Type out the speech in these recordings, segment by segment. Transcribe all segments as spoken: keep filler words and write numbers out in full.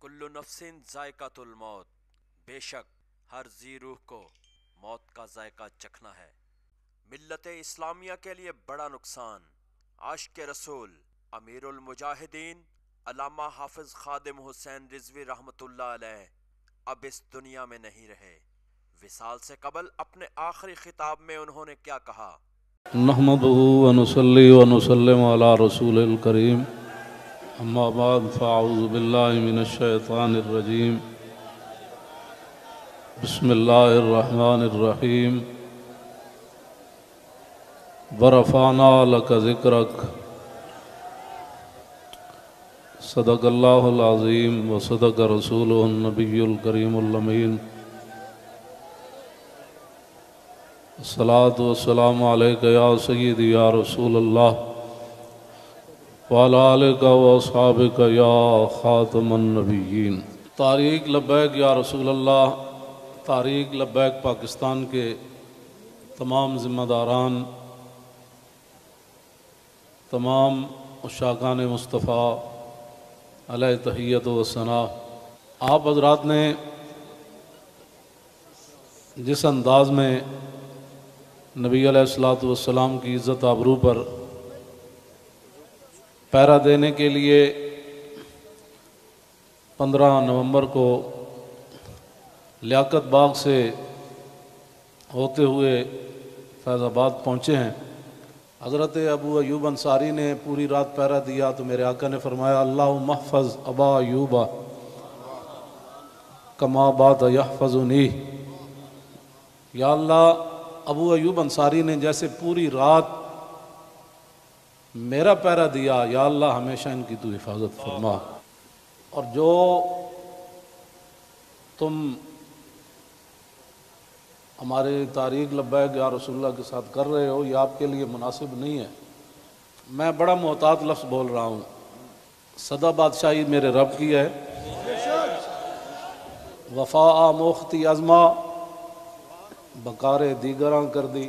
کل نفس ذائقۃ الموت، بے شک ہر ذی روح کو موت کا ذائقہ چکھنا ہے۔ ملت اسلامیہ کے لیے بڑا نقصان۔ عاشق رسول امیر المجاہدین علامہ حافظ خادم حسین رضوی رحمۃ اللہ علیہ اب اس دنیا میں نہیں رہے۔ وصال سے قبل اپنے آخری خطاب میں انہوں نے کیا کہا؟ نحمدہ ونصلی ونسلم علی رسول الکریم، اما بعد فاعوذ باللہ من الشیطان الرجیم، بسم اللہ الرحمن الرحیم، ورفعنا لک ذکرک، صدق اللہ العظیم وصدق رسولہ النبی الکریم الامین۔ الصلاۃ والسلام علیک یا سیدی یا رسول اللہ وعلی آلک واصحابک یا خاتم النبیین۔ تحریک لبیک یا رسول اللہ، تحریک لبیک پاکستان کے تمام ذمہ داران، تمام عشاقان مصطفیٰ علیہ تحیت و ثنا، آپ حضرات نے جس انداز میں نبی علیہ الصلوۃ والسلام کی عزت آبرو پر پہرا دینے کے لیے پندرہ نومبر کو لیاقت باغ سے ہوتے ہوئے فیض آباد پہنچے ہیں، حضرت ابو ایوب انصاری نے پوری رات پہرا دیا تو میرے آقا نے فرمایا اللہم احفظ ابا ایوب کما بات یحفظنی، یا اللہ ابو ایوب انصاری نے جیسے پوری رات میرا پہرا دیا، یا اللہ ہمیشہ ان کی تو حفاظت فرما۔ اور جو تم ہمارے تحریک لبیک یا رسول اللہ کے ساتھ کر رہے ہو یہ آپ کے لیے مناسب نہیں ہے۔ میں بڑا محتاط لفظ بول رہا ہوں، صدا بادشاہی میرے رب کی ہے، وفا موختی ازما بکار دیگراں کر دی۔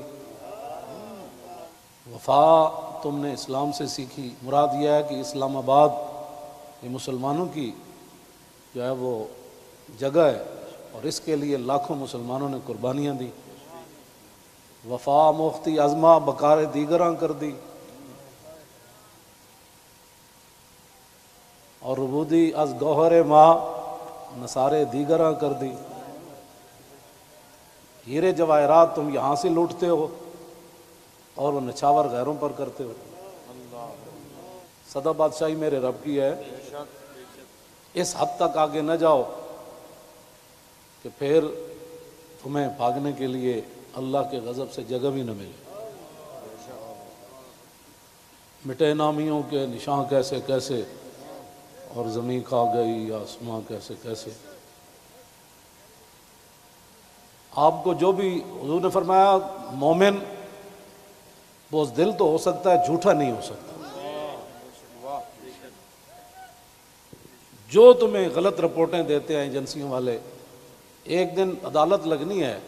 وفا تم نے اسلام سے سیکھی، مراد یہ ہے کہ اسلام آباد یہ مسلمانوں کی جو ہے وہ جگہ ہے اور اس کے لیے لاکھوں مسلمانوں نے قربانیاں دی۔ وفا موختی ازما بکار دیگراں کر دی، اور ربودی از گوہر ماں نثارے دیگراں کر دی۔ ہیرے جواہرات تم یہاں سے لوٹتے ہو اور وہ نچھاور غیروں پر کرتے ہو۔ صدا بادشاہی میرے رب کی ہے، اس حد تک آگے نہ جاؤ کہ پھر تمہیں بھاگنے کے لیے اللہ کے غضب سے جگہ بھی نہ ملے۔ مٹے نامیوں کے نشان کیسے کیسے، اور زمین کھا گئی آسماں کیسے کیسے۔ آپ کو جو بھی حضور نے فرمایا مومن بزدل تو ہو سکتا ہے، جھوٹا نہیں ہو سکتا۔ جو تمہیں غلط رپورٹیں دیتے ہیں ایجنسیوں والے، ایک دن عدالت لگنی ہے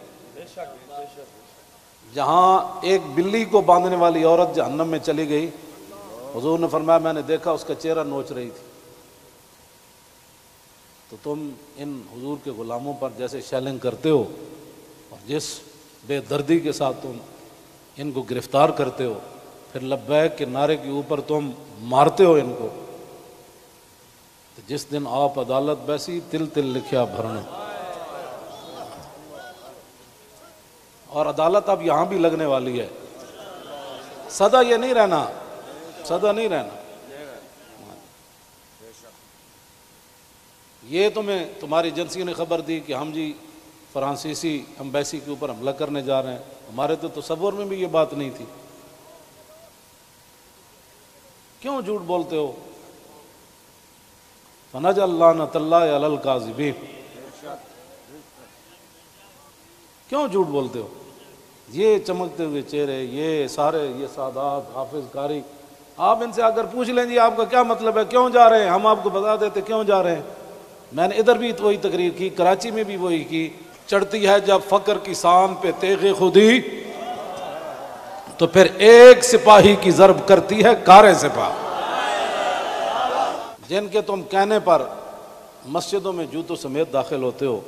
جہاں ایک بلی کو باندھنے والی عورت جہنم میں چلی گئی، حضور نے فرمایا میں نے دیکھا اس کا چہرہ نوچ رہی تھی۔ تو تم ان حضور کے غلاموں پر جیسے شیلنگ کرتے ہو اور جس بے دردی کے ساتھ تم ان کو گرفتار کرتے ہو، پھر لبیک کے نعرے کے اوپر تم مارتے ہو ان کو، تو جس دن آپ عدالت بیسی تل تل لکھیا بھرنا۔ اور عدالت اب یہاں بھی لگنے والی ہے، سدا یہ نہیں رہنا، سدا نہیں رہنا۔ یہ تمہیں تمہاری ایجنسی نے خبر دی کہ ہم جی فرانسیسی امبیسی کے اوپر حملہ کرنے جا رہے ہیں، ہمارے تو تصور میں بھی یہ بات نہیں تھی۔ کیوں جھوٹ بولتے ہو؟ فنجعل لعنۃ اللہ علی الکاذبین، کیوں جھوٹ بولتے ہو؟ یہ چمکتے ہوئے چہرے، یہ سارے یہ سادات حافظ قاری، آپ ان سے اگر پوچھ لیں جی آپ کا کیا مطلب ہے، کیوں جا رہے ہیں، ہم آپ کو بتا دیتے کیوں جا رہے ہیں۔ میں نے ادھر بھی وہی تقریر کی، کراچی میں بھی وہی کی۔ چڑھتی ہے جب فقر کی سان پہ تیغ خودی، تو پھر ایک سپاہی کی ضرب کرتی ہے کار سپاہ۔ جن کے تم کہنے پر مسجدوں میں جوتوں سمیت داخل ہوتے ہو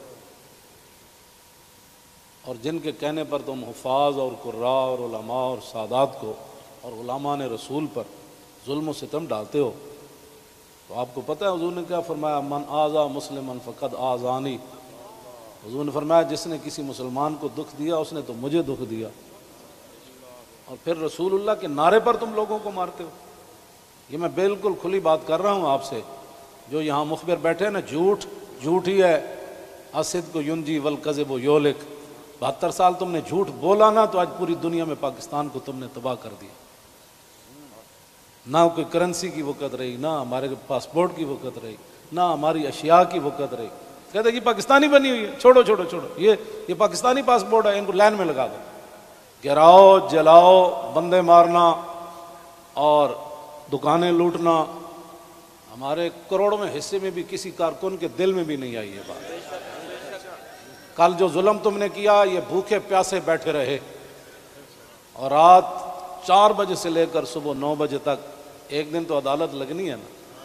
اور جن کے کہنے پر تم حفاظ اور قراء اور علماء اور سادات کو اور غلامان رسول پر ظلم و ستم ڈالتے ہو، تو آپ کو پتہ ہے حضور نے کیا فرمایا؟ من آذا مسلما فقد آذانی۔ حضور نے فرمایا جس نے کسی مسلمان کو دکھ دیا اس نے تو مجھے دکھ دیا، اور پھر رسول اللہ کے نعرے پر تم لوگوں کو مارتے ہو۔ یہ میں بالکل کھلی بات کر رہا ہوں آپ سے، جو یہاں مخبر بیٹھے ہیں نا، جھوٹ جھوٹ ہی ہے، الصدق ینجی والکذب یہلک۔ بہتر سال تم نے جھوٹ بولا نا تو آج پوری دنیا میں پاکستان کو تم نے تباہ کر دیا۔ نہ کوئی کرنسی کی وقت رہی، نہ ہمارے پاسپورٹ کی وقت رہی، نہ ہماری اشیاء کی وقت رہی۔ کہتے ہیں کہ پاکستانی بنی ہوئی ہے، چھوڑو چھوڑو چھوڑو، یہ یہ پاکستانی پاسپورٹ ہے، ان کو لائن میں لگا دو۔ گراؤ، جلاؤ، بندے مارنا اور دکانیں لوٹنا، ہمارے کروڑوں میں حصے میں بھی کسی کارکن کے دل میں بھی نہیں آئی یہ بات۔ کل جو ظلم تم نے کیا، یہ بھوکے پیاسے بیٹھے رہے اور رات چار بجے سے لے کر صبح نو بجے تک، ایک دن تو عدالت لگنی ہے نا۔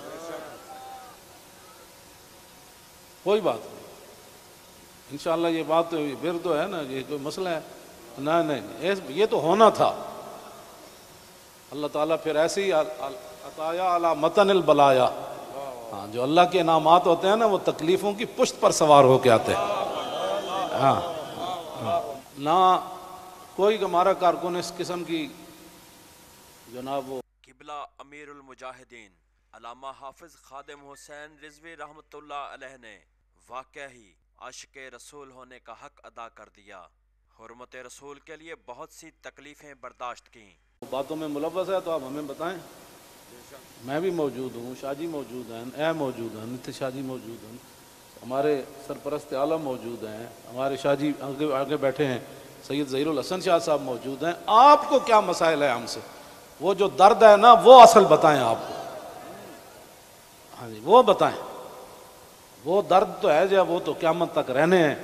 کوئی بات نہیں، انشاءاللہ یہ بات پھر تو ہے نا، یہ کوئی مسئلہ ہے؟ نہیں نہیں، یہ تو ہونا تھا۔ اللہ تعالیٰ پھر ایسے ہی عطایا علی متن البلایا، ہاں جو اللہ کے انعامات ہوتے ہیں نا وہ تکلیفوں کی پشت پر سوار ہو کے آتے ہیں۔ ہاں نہ کوئی ہمارا کارکن اس قسم کی جناب وہ قبلہ امیر المجاہدین علامہ حافظ خادم حسین رضوی رحمۃ اللہ علیہ نے واقع ہی عاشق رسول ہونے کا حق ادا کر دیا۔ حرمت رسول کے لیے بہت سی تکلیفیں برداشت کیں۔ باتوں میں ملوث ہے تو آپ ہمیں بتائیں۔ میں بھی موجود ہوں، شاہ جی موجود ہیں، اے موجود ہیں، نتھے شاہ جی موجود ہیں، ہمارے سرپرست عالم موجود ہیں، ہمارے شاہ جی آگے آگے بیٹھے ہیں، سید ظہیر الحسن شاہ صاحب موجود ہیں۔ آپ کو کیا مسائل ہے ہم سے؟ وہ جو درد ہے نا وہ اصل بتائیں آپ کو، ہاں جی وہ بتائیں۔ وہ درد تو ہے جو وہ تو قیامت تک رہنے ہیں،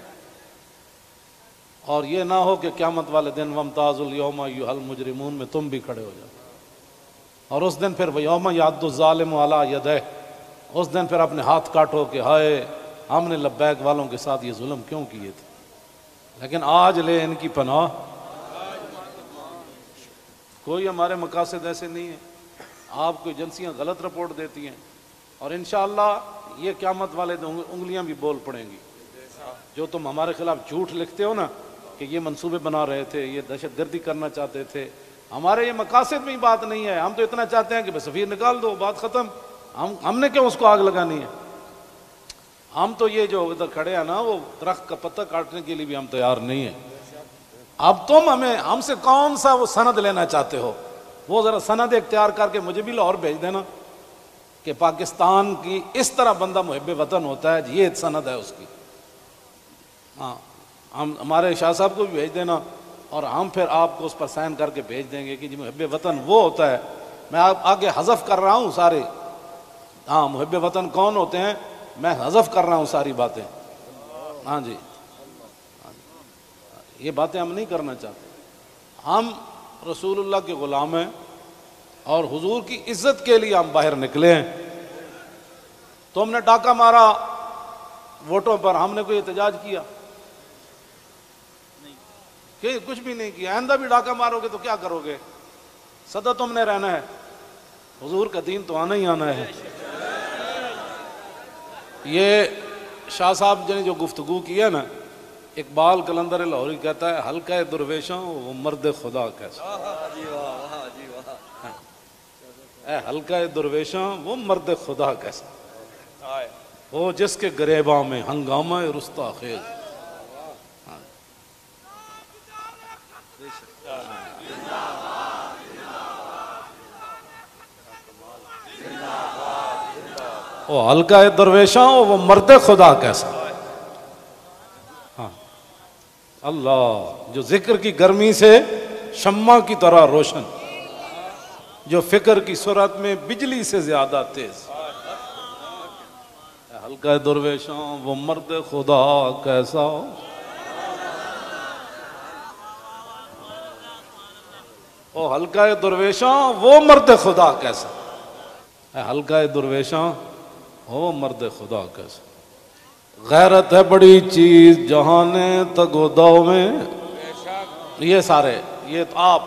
اور یہ نہ ہو کہ قیامت والے دن وامتاز الیوم ایھا المجرمون میں تم بھی کھڑے ہو جاؤ، اور اس دن پھر یوم یعض الظالم علی یدیہ، اس دن پھر اپنے ہاتھ کاٹو کہ ہائے ہم نے لبیک والوں کے ساتھ یہ ظلم کیوں کیے تھے۔ لیکن آج لے ان کی پناہ، کوئی ہمارے مقاصد ایسے نہیں ہیں۔ آپ کو ایجنسیاں غلط رپورٹ دیتی ہیں، اور انشاءاللہ یہ قیامت والے دن انگلیاں بھی بول پڑیں گی۔ جو تم ہمارے خلاف جھوٹ لکھتے ہو نا کہ یہ منصوبے بنا رہے تھے، یہ دہشت گردی کرنا چاہتے تھے، ہمارے یہ مقاصد میں ہی بات نہیں ہے۔ ہم تو اتنا چاہتے ہیں کہ بس سفیر نکال دو، بات ختم۔ ہم ہم نے کیوں اس کو آگ لگانی ہے؟ ہم تو یہ جو ادھر کھڑے ہیں نا، وہ درخت کا پتہ کاٹنے کے لیے بھی ہم تیار نہیں ہیں۔ اب تم ہمیں ہم سے کون سا وہ سند لینا چاہتے ہو؟ وہ ذرا سند اختیار کر کے مجھے بھی لاہور بھیج دینا کہ پاکستان کی اس طرح بندہ محب وطن ہوتا ہے، یہ سند ہے اس کی۔ ہاں ہم ہمارے شاہ صاحب کو بھی بھیج دینا، اور ہم پھر آپ کو اس پر سائن کر کے بھیج دیں گے کہ جی محب وطن وہ ہوتا ہے۔ میں آپ آگے حذف کر رہا ہوں سارے، ہاں محب وطن کون ہوتے ہیں میں حذف کر رہا ہوں ساری باتیں۔ ہاں جی یہ باتیں ہم نہیں کرنا چاہتے۔ ہم رسول اللہ کے غلام ہیں، اور حضور کی عزت کے لیے ہم باہر نکلے ہیں۔ تم نے ڈاکہ مارا ووٹوں پر، ہم نے کوئی احتجاج کیا؟ کہ کچھ بھی نہیں کیا۔ آئندہ بھی ڈاکہ مارو گے تو کیا کرو گے؟ سدا تم نے رہنا ہے، حضور کا دین تو آنا ہی آنا ہے۔ یہ شاہ صاحب نے جو گفتگو کی ہے نا، اقبال قلندر لاہوری کہتا ہے حلقہ درویشاں وہ مرد خدا کیسا، اے حلقہ درویشاں وہ مرد خدا کیسا، وہ جس کے گریباں میں ہنگامہ رستا خیز۔ وہ حلقہ درویشاں وہ مرد خدا کیسا، ہاں اللہ جو ذکر کی گرمی سے شمع کی طرح روشن، جو فکر کی سرعت میں بجلی سے زیادہ تیز۔ حلقہ درویشاں وہ مرد خدا کیسا، او حلقہ درویشاں وہ مرد خدا کیسا، حلقہ درویشاں ہو مرد خدا کیسے. غیرت ہے بڑی چیز جہانے تگو دو میں. یہ سارے یہ تو آپ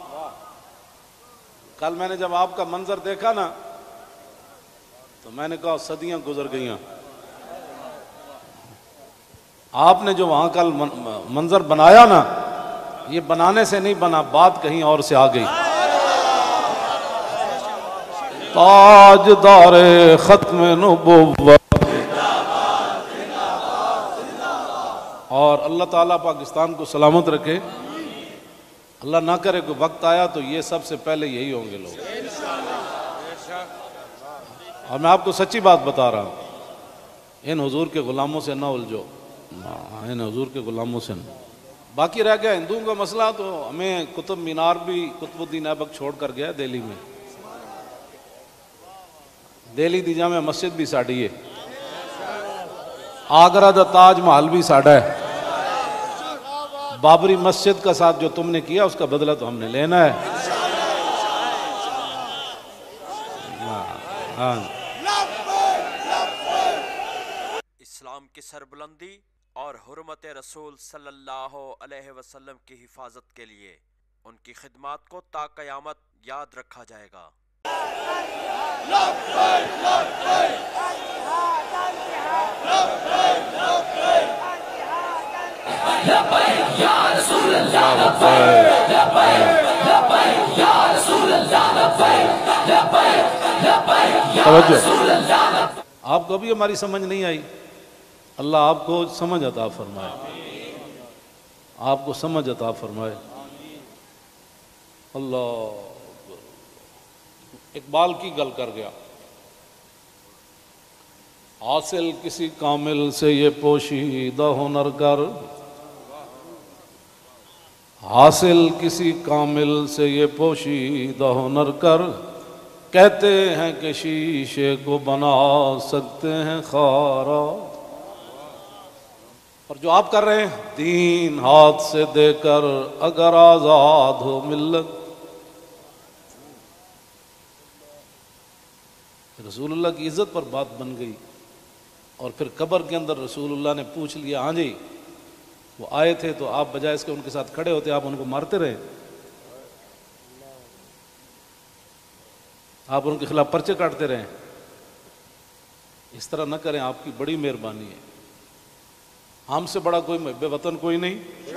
کل میں نے جب آپ کا منظر دیکھا نا تو میں نے کہا صدیاں گزر گئیں. آپ نے جو وہاں کل منظر بنایا نا یہ بنانے سے نہیں بنا، بات کہیں اور سے آ گئی. تاجدار ختم نبوت. اور اللہ تعالیٰ پاکستان کو سلامت رکھے. اللہ نہ کرے کوئی وقت آیا تو یہ سب سے پہلے یہی ہوں گے لوگ. اور میں آپ کو سچی بات بتا رہا ہوں، ان حضور کے غلاموں سے نہ الجھو، ان حضور کے غلاموں سے نہ. باقی رہ گیا ہندوؤں کا مسئلہ، تو ہمیں قطب مینار بھی قطب الدین ایبک چھوڑ کر گیا دہلی میں. دہلی دی جامع مسجد بھی ساڑی ہے، آگرہ دا تاج محل بھی ساڑا ہے. بابری مسجد کا ساتھ جو تم نے کیا اس کا بدلہ تو ہم نے لینا ہے. ہاں اسلام کی سربلندی اور حرمت رسول صلی اللہ علیہ وسلم کی حفاظت کے لیے ان کی خدمات کو تا قیامت یاد رکھا جائے گا. آپ کو بھی ہماری سمجھ نہیں آئی، اللہ آپ کو سمجھ عطا فرمائے، آپ کو سمجھ عطا فرمائے. اللہ اقبال کی گل کر گیا، حاصل کسی کامل سے یہ پوشیدہ ہنر کر، حاصل کسی کامل سے یہ پوشیدہ ہنر کر، کہتے ہیں کہ شیشے کو بنا سکتے ہیں خارا. اور جو آپ کر رہے ہیں دین ہاتھ سے دے کر اگر آزاد ہو ملت. رسول اللہ کی عزت پر بات بن گئی، اور پھر قبر کے اندر رسول اللہ نے پوچھ لیا، ہاں جی وہ آئے تھے تو آپ بجائے اس کے ان کے ساتھ کھڑے ہوتے آپ ان کو مارتے رہے، آپ ان کے خلاف پرچے کاٹتے رہے. اس طرح نہ کریں، آپ کی بڑی مہربانی ہے. ہم سے بڑا کوئی محب وطن کوئی نہیں،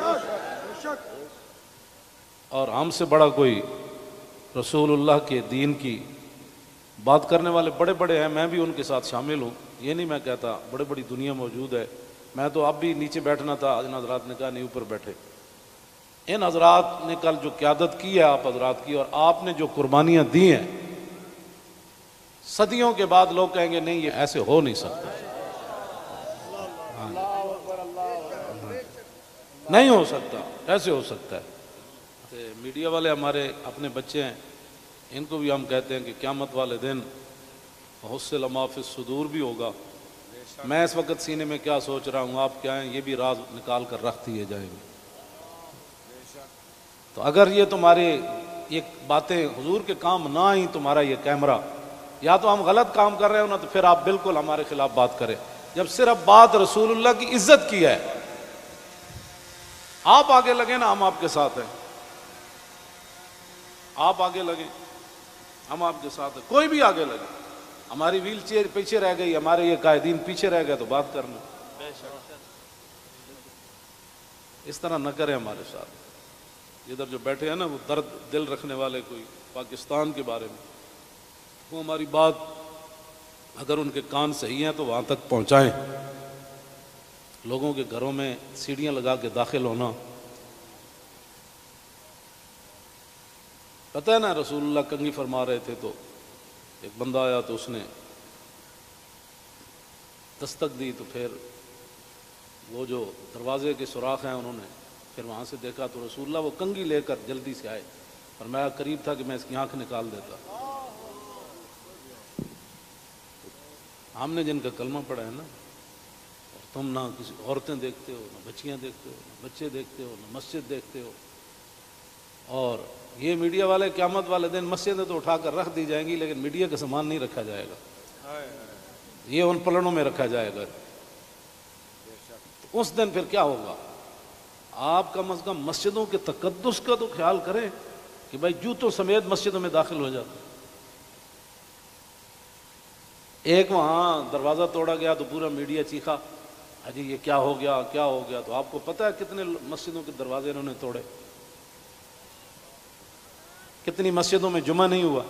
اور ہم سے بڑا کوئی رسول اللہ کے دین کی بات کرنے والے بڑے بڑے ہیں. میں بھی ان کے ساتھ شامل ہوں، یہ نہیں میں کہتا، بڑے بڑی دنیا موجود ہے. میں تو اب بھی نیچے بیٹھنا تھا، ان حضرات نے کہا نہیں اوپر بیٹھے. ان حضرات نے کل جو قیادت کی ہے آپ حضرات کی، اور آپ نے جو قربانیاں دی ہیں، صدیوں کے بعد لوگ کہیں گے نہیں یہ ایسے ہو نہیں سکتا، نہیں ہو سکتا، ایسے ہو سکتا ہے. میڈیا والے ہمارے اپنے بچے ہیں، ان کو بھی ہم کہتے ہیں کہ قیامت والے دن حصل ما فی الصدور بھی ہوگا. میں اس وقت سینے میں کیا سوچ رہا ہوں، آپ کیا ہیں، یہ بھی راز نکال کر رکھ دیے جائیں گے. تو اگر یہ تمہاری یہ باتیں حضور کے کام نہ آئیں، تمہارا یہ کیمرہ، یا تو ہم غلط کام کر رہے ہو نا، تو پھر آپ بالکل ہمارے خلاف بات کریں. جب صرف بات رسول اللہ کی عزت کی ہے، آپ آگے لگے نا، ہم آپ کے ساتھ ہیں. آپ آگے لگیں، ہم آپ کے ساتھ ہیں. کوئی بھی آگے لگے، ہماری ویل چیئر پیچھے رہ گئی، ہمارے یہ قائدین پیچھے رہ گئے، تو بات کرنا. اس طرح نہ کریں ہمارے ساتھ. ادھر جو بیٹھے ہیں نا وہ درد دل رکھنے والے کوئی پاکستان کے بارے میں، وہ ہماری بات اگر ان کے کان صحیح ہیں تو وہاں تک پہنچائیں. لوگوں کے گھروں میں سیڑھیاں لگا کے داخل ہونا، پتہ ہے نا رسول اللہ کنگھی فرما رہے تھے تو ایک بندہ آیا تو اس نے دستک دی، تو پھر وہ جو دروازے کے سوراخ ہیں انہوں نے پھر وہاں سے دیکھا تو رسول اللہ وہ کنگھی لے کر جلدی سے آئے، اور میں قریب تھا کہ میں اس کی آنکھ نکال دیتا. ہم نے جن کا کلمہ پڑھا ہے نا، اور تم نہ کسی عورتیں دیکھتے ہو، نہ بچیاں دیکھتے ہو، نہ بچے دیکھتے ہو، نہ مسجد دیکھتے ہو. اور یہ میڈیا والے قیامت والے دن مسجدیں تو اٹھا کر رکھ دی جائیں گی، لیکن میڈیا کا سامان نہیں رکھا جائے گا. یہ ان پلڑوں میں رکھا جائے گا. اس دن پھر کیا ہوگا؟ آپ کم از کم مسجدوں کے تقدس کا تو خیال کریں کہ بھائی جوتوں سمیت مسجدوں میں داخل ہو جاتا. ایک وہاں دروازہ توڑا گیا تو پورا میڈیا چیخا اجی یہ کیا ہو گیا کیا ہو گیا. تو آپ کو پتہ ہے کتنے مسجدوں کے دروازے انہوں نے توڑے؟ کتنی مسجدوں میں جمعہ نہیں ہوا؟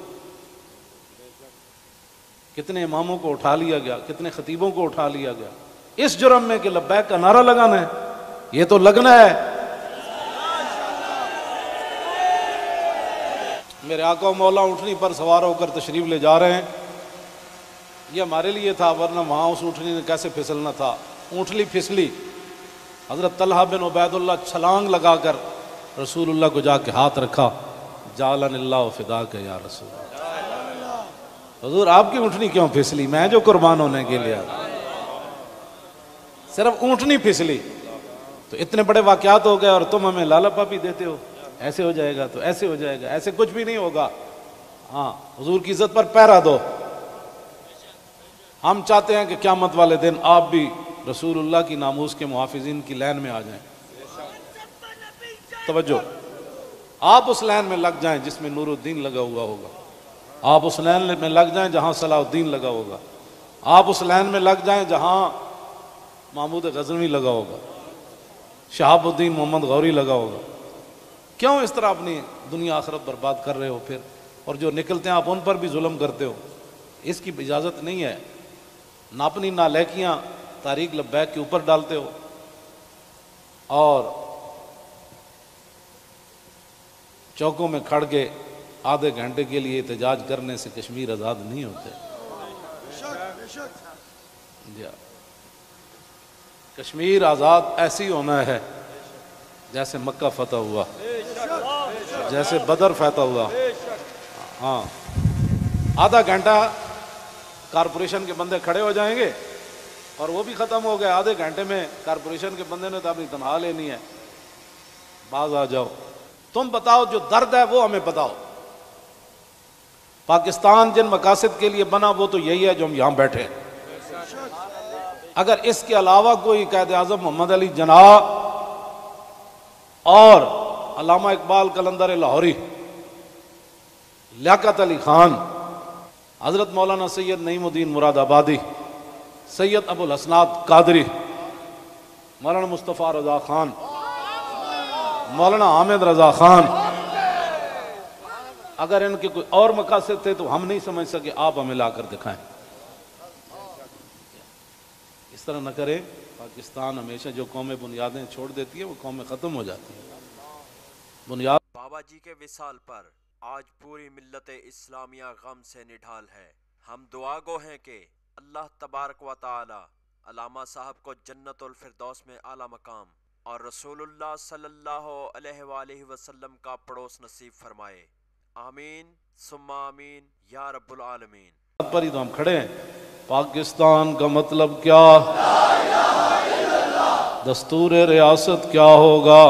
کتنے اماموں کو اٹھا لیا گیا؟ کتنے خطیبوں کو اٹھا لیا گیا اس جرم میں کہ لبیک کا نعرہ لگانا ہے. یہ تو لگنا ہے. میرے آقا و مولا اونٹنی پر سوار ہو کر تشریف لے جا رہے ہیں. یہ ہمارے لیے تھا، ورنہ وہاں اس اونٹنی نے کیسے پھسلنا تھا. اونٹلی پھسلی. حضرت طلحہ بن عبید اللہ چھلانگ لگا کر رسول اللہ کو جا کے ہاتھ رکھا. جعلن اللہ فداک یا رسول اللہ. حضور آپ کی اونٹنی کیوں پھسلی؟ میں جو قربان ہونے کے لیے صرف اونٹنی پھسلی تو اتنے بڑے واقعات ہو گئے اور تم ہمیں لالا پاپی دیتے ہو. ایسے ہو جائے گا تو ایسے ہو جائے گا. ایسے کچھ بھی نہیں ہوگا. ہاں حضور کی عزت پر پہرا دو. ہم چاہتے ہیں کہ قیامت والے دن آپ بھی رسول اللہ کی ناموس کے محافظین کی لائن میں آ جائیں. توجہ، آپ اس لائن میں لگ جائیں جس میں نور الدین لگا ہوا ہوگا. آپ اس لائن میں لگ جائیں جہاں صلاح الدین لگا ہوگا. آپ اس لائن میں لگ جائیں جہاں محمود غزنوی لگا ہوگا، شہاب الدین محمد غوری لگا ہوگا. کیوں اس طرح اپنی دنیا آخرت برباد کر رہے ہو پھر؟ اور جو نکلتے ہیں آپ ان پر بھی ظلم کرتے ہو. اس کی اجازت نہیں ہے. نہ اپنی نالیکیاں طریق لبیک کے اوپر ڈالتے ہو اور چوکوں میں کھڑ کے آدھے گھنٹے کے لیے احتجاج کرنے سے کشمیر آزاد نہیں ہوتے. جی کشمیر آزاد ایسی ہونا ہے جیسے مکہ فتح ہوا، جیسے بدر فتح ہوا. ہاں آدھا گھنٹہ کارپوریشن کے بندے کھڑے ہو جائیں گے اور وہ بھی ختم ہو گئے. آدھے گھنٹے میں کارپوریشن کے بندے نے تو اپنی تنخواہ لینی ہے. باز آ جاؤ. تم بتاؤ جو درد ہے وہ ہمیں بتاؤ. پاکستان جن مقاصد کے لیے بنا وہ تو یہی ہے جو ہم یہاں بیٹھے ہیں. اگر اس کے علاوہ کوئی قائد اعظم محمد علی جناح اور علامہ اقبال قلندر لاہوری، لیاقت علی خان، حضرت مولانا سید نعیم الدین مراد آبادی، سید ابو الحسنات قادری، مولانا مصطفیٰ رضا خان، مولانا حامد رضا خان، اگر ان کے کوئی اور مقاصد تھے تو ہم نہیں سمجھ سکے. آپ ہمیں لا کر دکھائیں. اس طرح نہ کریں. پاکستان ہمیشہ جو قومیں بنیادیں چھوڑ دیتی ہیں وہ قومیں ختم ہو جاتی ہیں. بنیاد بابا جی کے وصال پر آج پوری ملت اسلامیہ غم سے نڈھال ہے. ہم دعا گو ہیں کہ اللہ تبارک و تعالی علامہ صاحب کو جنت الفردوس میں اعلیٰ مقام اور رسول اللہ صلی اللہ علیہ وآلہ وسلم کا پڑوس نصیب فرمائے. آمین ثم آمین یا رب العالمین. پر ہی تو ہم کھڑے ہیں. پاکستان کا مطلب کیا؟ دستور ریاست کیا ہوگا؟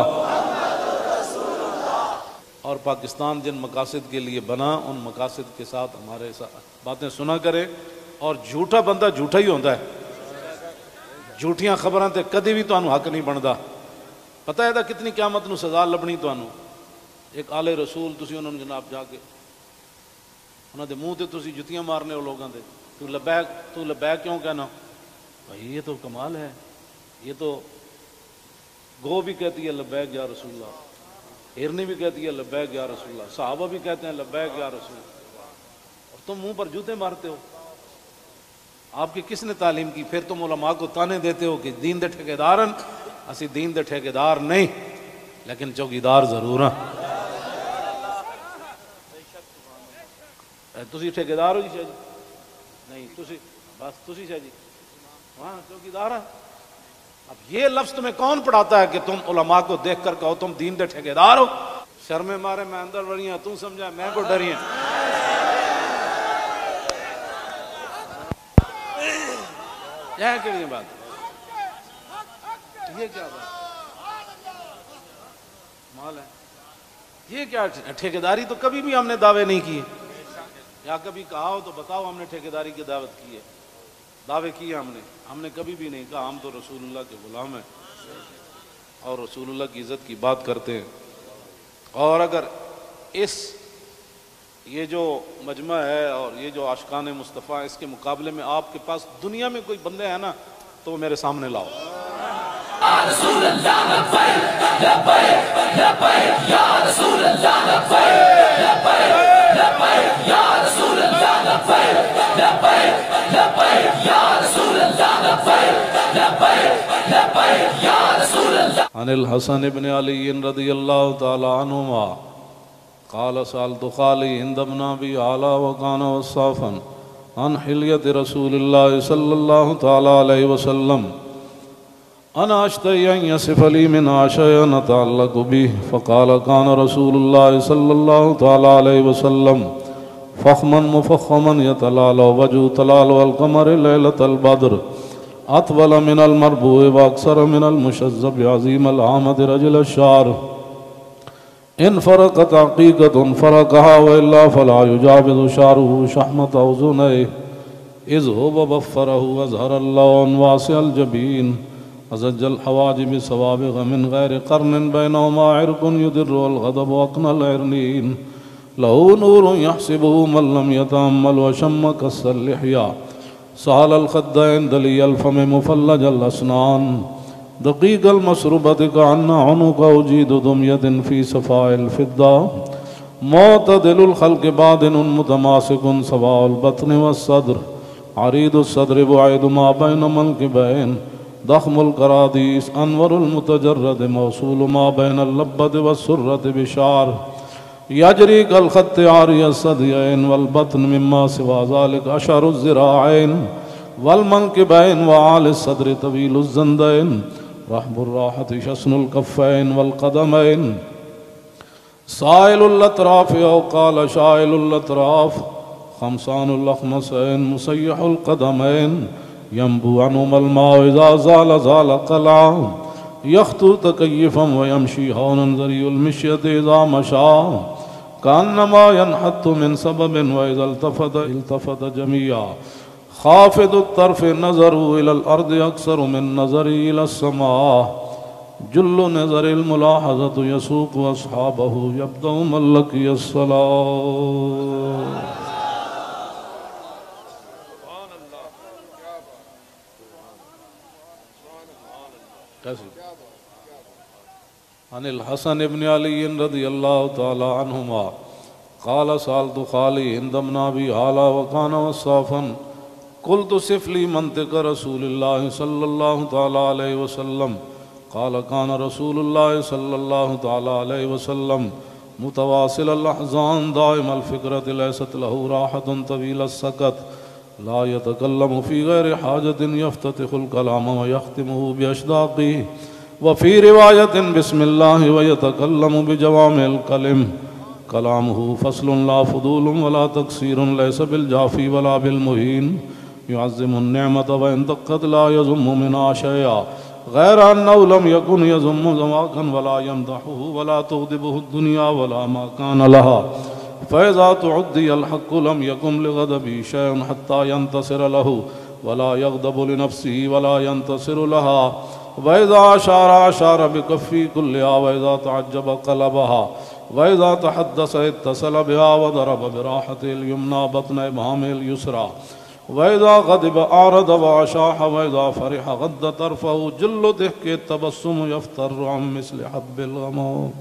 اور پاکستان جن مقاصد کے لیے بنا ان مقاصد کے ساتھ ہمارے ساتھ باتیں سنا کرے. اور جھوٹا بندہ جھوٹا ہی ہوتا ہے. جھوٹیاں خبراں تے کدی بھی تانوں حق نہیں بندا. پتہ ہے کتنی قیامت نو سزا لبنی تانوں. ایک آل رسول تسی انہوں نے جناب جا کے انہوں دے منہ تے تسی جتیاں مارنے ہو لوگاں دے. تو لبیک تو لبیک کیوں کہنا؟ بھائی یہ تو کمال ہے. یہ تو گو بھی کہتی ہے لبیک یا رسول اللہ، ہرنی بھی کہتی ہے لبیک یا رسول اللہ، صحابہ بھی کہتے ہیں لبیک یا رسول اللہ، اور تم منہ پر جوتے مارتے ہو. آپ کی کس نے تعلیم کی؟ پھر تم علماء کو تانے دیتے ہو کہ دین دے ٹھیکیدارن. اسی دین دے ٹھیکیدار نہیں لیکن چوکیدار ضرور ہیں. تسی ٹھیکیدار ہو جی شاہ جی؟ نہیں تسی بس تسی شاہ جی وہاں چوکیدار ہیں. اب یہ لفظ تمہیں کون پڑھاتا ہے کہ تم علماء کو دیکھ کر کہو تم دین دے ٹھیکیدار ہو؟ شرمے مارے میں اندر بڑی ہیں تم سمجھا میں کو ڈری ہیں. یہ کیا بات؟ یہ کیا بات مال ہے؟ یہ کیا ٹھیکیداری تو کبھی بھی ہم نے دعوے نہیں کیے. یا کبھی کہا ہو تو بتاؤ ہم نے ٹھیکیداری کی دعوت کی ہے. دعوے کیے ہم نے ہم نے کبھی بھی نہیں کہا ہم تو رسول اللہ کے غلام ہیں اور رسول اللہ کی عزت کی بات کرتے ہیں. اور اگر اس یہ جو مجمع ہے اور یہ جو عاشقان مصطفیٰ اس کے مقابلے میں آپ کے پاس دنیا میں کوئی بندے ہیں نا تو وہ میرے سامنے لاؤ. رسول اللہ لبیک لبیک لبیک یا رسول اللہ لبیک لبیک لبیک یا رسول اللہ لبیک لبیک لبیک یا رسول اللہ لبیک لبیک لبیک یا رسول اللہ. عن الحسن بن علی رضی اللہ تعالی عنہما قال سألت خالی ہند بن ابی اعلیٰ وکان وصافا عن حلیت رسول اللہ صلی اللہ تعالی علیہ وسلم انا اشتہی ان یصف لی من عشاء نتعلق به فقال كان رسول الله صلى الله تعالى عليه وسلم فخما مفخما يتلالى وجه تلال والقمر ليلة البدر اطول من المربوع واكثر من المشذب عظيم العامد رجل الشعر ان فرقت عقيقة فرقها والا فلا يجاوز شعره شحمة اذنيه اذ هو بفره وازهر اللون واسع الجبين أزج الحواجب سوابغ من غير قرن بينهما عرق يدر والغضب وأقنى العرنين له نور يحسبه من لم يتأمل وشم كس اللحية سهل الخدين دلي الفم مفلج الأسنان دقيق المسربة كأن عنق أجيد دمية في صفاء الفضة معتدل الخلق بادن متماسك سواء البطن والصدر عريض الصدر بعيد ما بين منكبين ضخم القراديس انور المتجرد موصول ما بين اللبد والسرة بشعر يجري كالخط عاري الثديين والبطن مما سوى ذلك أشعر الذراعين والمنكبين وعالي الصدر طويل الزندين رحب الراحة شسن الكفين والقدمين سائل الأطراف أو قال شائل الأطراف خمسان الأخمسين مسيح القدمين ينبو عنهما الماء إذا زال زال قلعا يخطو تكيفا ويمشي هونا ذري المشية إذا مشى كأنما ينحط من سبب وإذا التفت التفت جميعا خافض الطرف نظره إلى الأرض أكثر من نظره إلى السماء جل نظر الملاحظة يسوق أصحابه يبدأ من لقي الصلاة. عن الحسن بن علي رضي الله تعالى عنهما قال سألت خالي هند بن أبي اعلیٰ وكان وصافا قلت صف لي منطق رسول الله صلى الله تعالى عليه وسلم قال كان رسول الله صلى الله تعالى عليه وسلم متواصل الأحزان دائم الفكرة ليست له راحة طويل السكت لا يتكلم في غير حاجة يفتتح الكلام ويختمه بأشداقه وفي رواية بسم الله ويتكلم بجوامع الكلم كلامه فصل لا فضول ولا تقصير ليس بالجافي ولا بالمهين يعظم النعمة وإن دقت لا يذم منها شيئا غير أنه لم يكن يذم ذواقا ولا يمدحه ولا تغضبه الدنيا ولا ما كان لها فإذا تعدي الحق لم يكن لغضبه شيء حتى ينتصر له ولا يغضب لنفسه ولا ينتصر لها وإذا أشار أشار بكفي كلها وإذا تعجب قلبها وإذا تحدث اتصل بها وضرب براحته اليمنى بطن إبهامه اليسرى وإذا غضب أعرض وأشاح وإذا فرح غض طرفه جل ضحك التبسم يفتر عن مثل حب الغمام.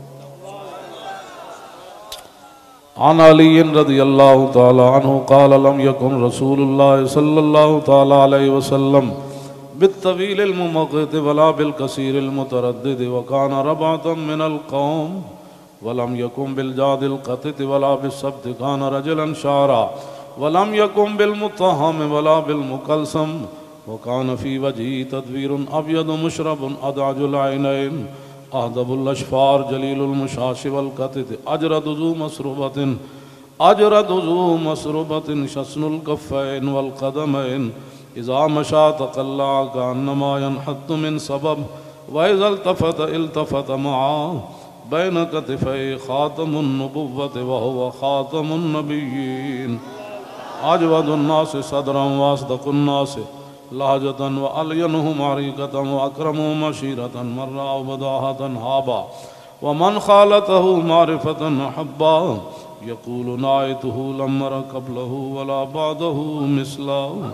عن علي رضي الله تعالى عنه قال لم يكن رسول الله صلى الله تعالى عليه وسلم بالطويل الممقت ولا بالكثير المتردد وكان ربعة من القوم ولم يكن بالجاد القطت ولا بالسبت كان رجلا شعرا ولم يكن بالمطهم ولا بالمكلسم وكان في وجهه تدوير أبيض مشرب أدعج العينين أهدب الأشفار جليل المشاش والقطت أجرد ذو مسربة أجرد ذو مسربة شسن الكفين والقدمين إذا مشى تقلع كأنما ينحط من سبب وإذا التفت التفت معه بين كتفي خاتم النبوة وهو خاتم النبيين أجود الناس صدرا وأصدق الناس لهجة وألينهم عريقة وأكرمهم عشيرة مرة وبداهة هابا ومن خالته معرفة أحبا يقول نعيته لم مر قبله ولا بعده مثله.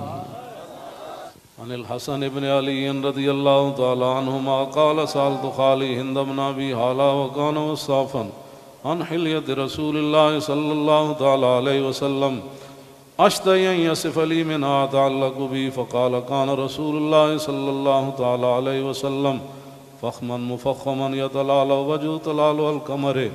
عن الحسن بن علي رضي الله تعالى عنهما قال سألت خالي هند بن أبي هالة وكان وصافا عن حلية رسول الله صلى الله تعالى عليه وسلم أشتهي أن يصف لي منها أتعلق بي فقال كان رسول الله صلى الله تعالى عليه وسلم فخما مفخما يتلالى وجه تلال القمر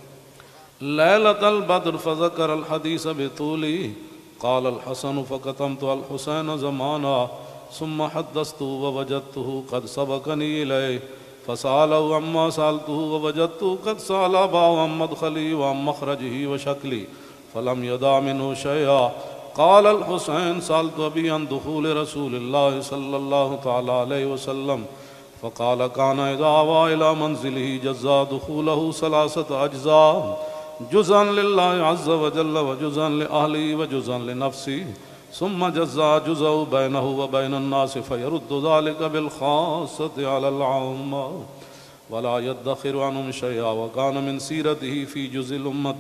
ليلة البدر فذكر الحديث بطوله. قال الحسن فكتمت الحسين زمانا ثم حدثته ووجدته قد سبقني إليه فسأله عما سألته ووجدته قد سأل أباه عن مدخلي وعن مخرجه وشكلي فلم يدع منه شيئا. قال الحسين سألت أبي عن دخول رسول الله صلى الله تعالى عليه وسلم فقال كان إذا آوى إلى منزله جزا دخوله ثلاثة أجزاء جزءا لله عز وجل وجزءا لأهله وجزءا لنفسه ثم جزا جزء بينه وبين الناس فيرد ذلك بالخاصة على العامة ولا يدخر عنهم شيئا. وكان من سيرته في جزء الأمة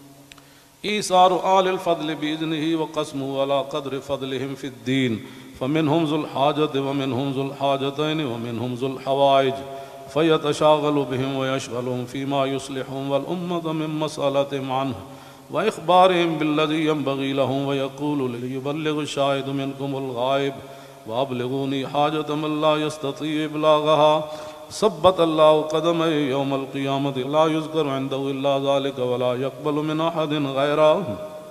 إيثار آل الفضل بإذنه وقسمه على قدر فضلهم في الدين فمنهم ذو الحاجة ومنهم ذو الحاجتين ومنهم ذو الحوائج فيتشاغل بهم ويشغلهم فيما يصلحهم والأمة من مسألتهم عنه وإخبارهم بالذي ينبغي لهم ويقول ليبلغ الشاهد منكم الغائب وأبلغوني حاجة من لا يستطيع إبلاغها. ثبت الله قدمه يوم القيامة لا يذكر عنده إلا ذلك ولا يقبل من أحد غيره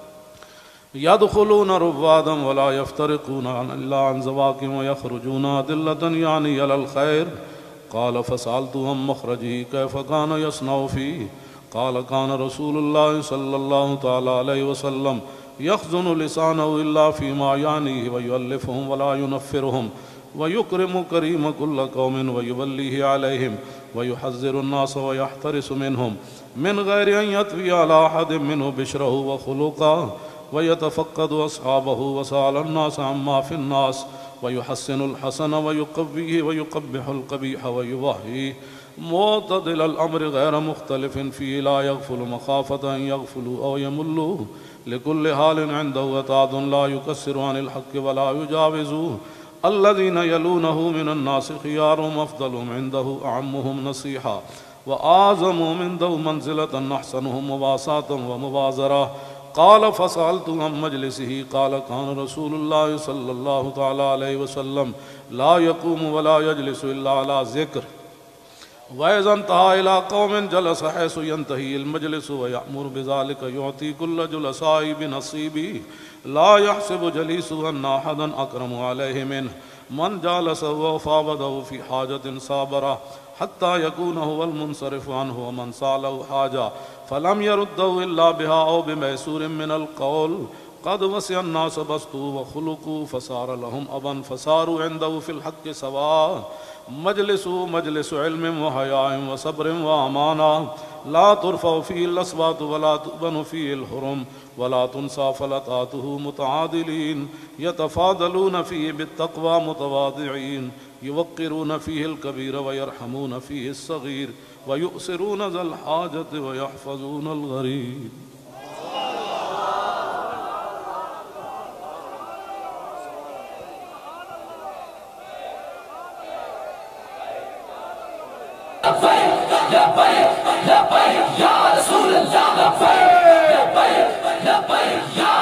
يدخلون رفادا ولا يفترقون إلا عن زواكم ويخرجون أدلة يعني على الخير. قال فسألت عن مخرجه كيف كان يصنع فيه قال كان رسول الله صلى الله تعالى عليه وسلم يخزن لسانه إلا فيما يعنيه ويؤلفهم ولا ينفرهم ويكرم كريم كل قوم ويوليه عليهم ويحذر الناس ويحترس منهم من غير أن يطوي على أحد منه بشره وخلقه ويتفقد أصحابه وسأل الناس عما في الناس ويحسن الحسن ويقويه ويقبح القبيح ويوهيه معتدل الأمر غير مختلف فيه لا يغفل مخافة أن يغفلوا أو يملوا لكل حال عنده وتعد لا يكسر عن الحق ولا يجاوزوه. الذين يلونه من الناس خيارهم أفضلهم عنده أعمهم نصيحة وأعظمهم عنده منزلة أحسنهم مواساة ومبازرة. قال فسألت عن مجلسه قال كان رسول الله صلى الله تعالى عليه وسلم لا يقوم ولا يجلس إلا على ذكر وإذا انتهى إلى قوم جلس حيث ينتهي المجلس ويأمر بذلك يعطي كل جلساء بنصيبه لا يحسب جليسه أن أحدا أكرم عليه منه من جالسه وفاوضه في حاجة صابرة حتى يكون هو المنصرف عنه ومن سأله حاجة فلم يرده إلا بها أو بميسور من القول قد وسع الناس بسطوا وخلقوا فصار لهم أبا فصاروا عنده في الحق سواء مجلس مجلس علم وحياء وصبر وأمانة لا ترفع فيه الأصوات ولا تؤبن فيه الحرم ولا تنسى فلتاته متعادلين يتفاضلون فيه بالتقوى متواضعين يوقرون فيه الكبير ويرحمون فيه الصغير ويؤسرون ذا الحاجة ويحفظون الغريب. لبيك لبيك يا رسول الله لبيك لبيك لبيك يا